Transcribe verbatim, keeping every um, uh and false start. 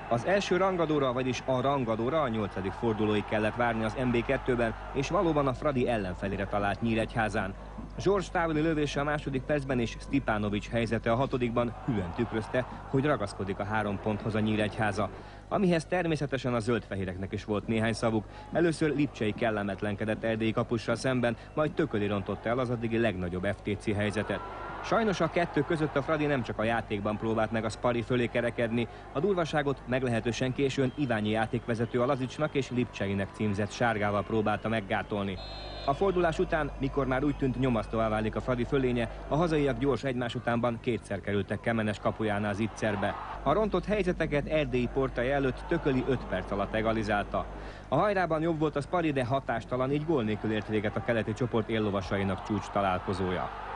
Az első rangadóra, vagyis a rangadóra a nyolcadik fordulóig kellett várni az em bé kettőben, és valóban a Fradi ellenfelére talált Nyíregyházán. Zsors távoli lövése a második percben és Stipanovics helyzete a hatodikban hűen tükrözte, hogy ragaszkodik a három ponthoz a Nyíregyháza. Amihez természetesen a zöldfehéreknek is volt néhány szavuk. Először Lipcsei kellemetlenkedett erdélyi kapussal szemben, majd Tököli rontotta el az addigi legnagyobb ef té cé helyzetet. Sajnos a kettő között a Fradi nem csak a játékban próbált meg a Spari fölé kerekedni, a durvaságot meglehetősen későn Iványi játékvezető a Lazicsnak és Lipcseinek címzett sárgával próbálta meggátolni. A fordulás után, mikor már úgy tűnt nyomasztóvá válik a Fradi fölénye, a hazaiak gyors egymás utánban kétszer kerültek Kemenes kapujánál Zitzerbe. A rontott helyzeteket erdélyi portai előtt Tököli öt perc alatt egalizálta. A hajrában jobb volt a Spari, de hatástalan, így gól nélkül ért véget a keleti csoport éllovasainak csúcs találkozója.